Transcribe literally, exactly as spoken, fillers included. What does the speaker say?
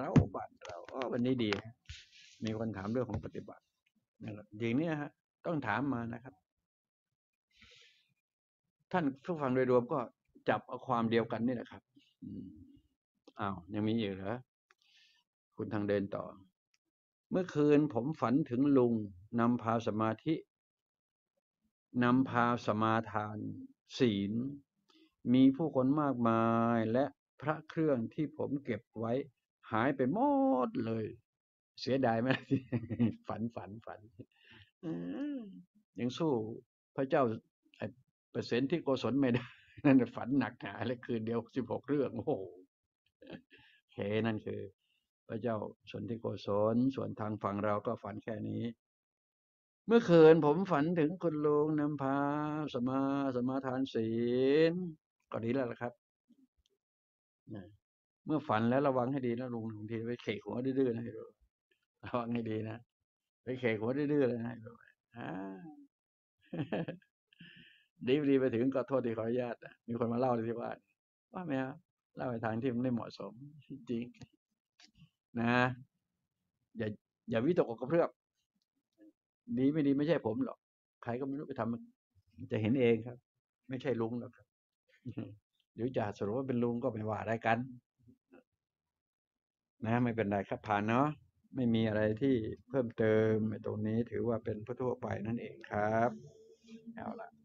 เราบ้านเราอ๋อวันนี้ดีมีคนถามเรื่องของปฏิบัตินะครับอย่างนี้ฮะต้องถามมานะครับท่านผู้ฟังโดยรวมก็จับเอาความเดียวกันนี่แหละครับอ้าวยังมีอีกเหรอคุณทางเดินต่อเมื่อคืนผมฝันถึงลุงนำพาสมาธินำพาสมาทานศีลมีผู้คนมากมายและพระเครื่องที่ผมเก็บไว้หายไปหมดเลยเสียดายไหม ฝันฝันฝันยังสู้พระเจ้าเปอร์เซ็นต์ที่โกศลไม่ได้นั่นฝันหนักหนาเลยคืนเดียวสิบหกเรื่องโอ้โหเคนั่นคือพระเจ้าสนธิโกศลส่วนทางฝั่งเราก็ฝันแค่นี้เมื่อคืนผมฝันถึงคุณลุงนำพาสมาสมาทานศีลก็ดีแล้วล่ะครับเมื่อฝันแล้วระวังให้ดีนะลุงบางทีไปเขกหัวดื้อๆนะระวังให้ดีนะไปเขกหัวดื้อๆเลยนะดีดีไปถึงก็โทษที่ขออนุญาตมีคนมาเล่าเลยที่ว่าว่าไม่เอาเล่าในทางที่มันไม่เหมาะสมจริงนะอย่าอย่าวิตกกับเพื่อนดีไม่ดีไม่ใช่ผมหรอกใครก็ไม่รู้ไปทำจะเห็นเองครับไม่ใช่ลุงหรอกครับเดี๋ยวจะสรุปว่าเป็นลุงก็ไม่ว่าอะไรกันนะไม่เป็นไรครับผ่านเนาะไม่มีอะไรที่เพิ่มเติมในตรงนี้ถือว่าเป็นทั่วไปนั่นเองครับเอาละ